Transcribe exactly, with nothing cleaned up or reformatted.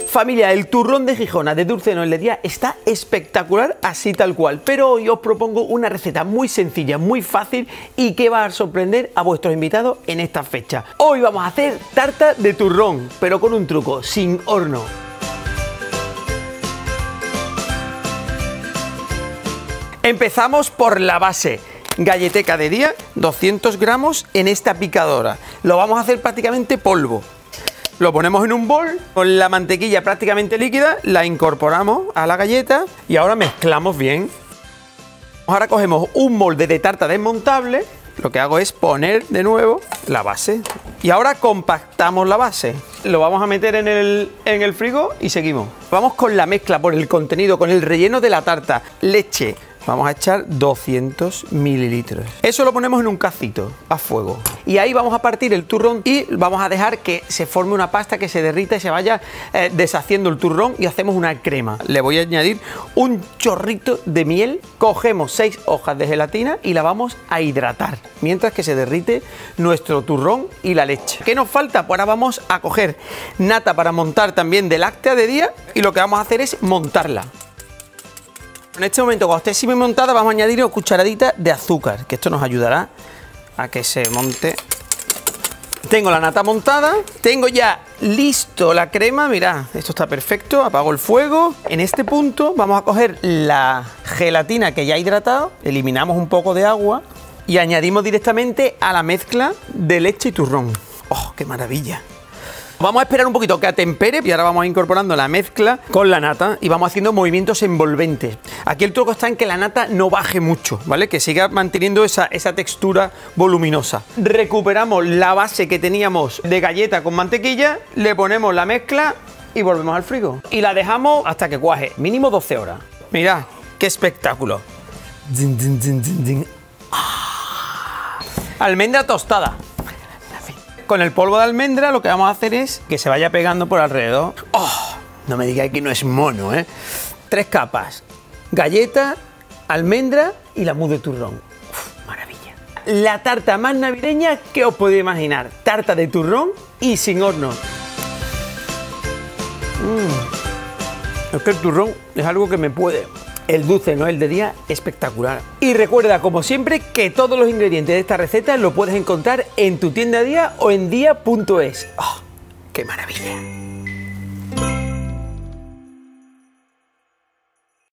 Familia, el turrón de Gijona de Dulce Noel de Día está espectacular así tal cual, pero hoy os propongo una receta muy sencilla, muy fácil y que va a sorprender a vuestros invitados en esta fecha. Hoy vamos a hacer tarta de turrón, pero con un truco, sin horno. Empezamos por la base. Galleteca de día, doscientos gramos en esta picadora. Lo vamos a hacer prácticamente polvo. Lo ponemos en un bol con la mantequilla prácticamente líquida, la incorporamos a la galleta y ahora mezclamos bien. Ahora cogemos un molde de tarta desmontable, lo que hago es poner de nuevo la base y ahora compactamos la base. Lo vamos a meter en el, en el frigo y seguimos. Vamos con la mezcla por el contenido, con el relleno de la tarta, leche. Vamos a echar doscientos mililitros. Eso lo ponemos en un cacito a fuego. Y ahí vamos a partir el turrón y vamos a dejar que se forme una pasta, que se derrita y se vaya eh, deshaciendo el turrón y hacemos una crema. Le voy a añadir un chorrito de miel. Cogemos seis hojas de gelatina y la vamos a hidratar mientras que se derrite nuestro turrón y la leche. ¿Qué nos falta? Pues ahora vamos a coger nata para montar también de láctea de día y lo que vamos a hacer es montarla. En este momento, cuando esté así bien montada, vamos a añadir una cucharadita de azúcar, que esto nos ayudará a que se monte. Tengo la nata montada, tengo ya listo la crema, mirad, esto está perfecto, apago el fuego. En este punto vamos a coger la gelatina que ya he hidratado, eliminamos un poco de agua y añadimos directamente a la mezcla de leche y turrón. ¡Oh, qué maravilla! Vamos a esperar un poquito que atempere y ahora vamos incorporando la mezcla con la nata y vamos haciendo movimientos envolventes. Aquí el truco está en que la nata no baje mucho, ¿vale? Que siga manteniendo esa, esa textura voluminosa. Recuperamos la base que teníamos de galleta con mantequilla, le ponemos la mezcla y volvemos al frigo. Y la dejamos hasta que cuaje, mínimo doce horas. Mirad, qué espectáculo. Almendra tostada. Con el polvo de almendra lo que vamos a hacer es que se vaya pegando por alrededor. ¡Oh! No me digáis que no es mono, ¿eh? Tres capas. Galleta, almendra y la mousse de turrón. Uf, maravilla. La tarta más navideña que os podéis imaginar. Tarta de turrón y sin horno. Mm. Es que el turrón es algo que me puede. El Dulce Noel de Día espectacular. Y recuerda, como siempre, que todos los ingredientes de esta receta los puedes encontrar en tu tienda Día o en día punto es. ¡Oh, qué maravilla!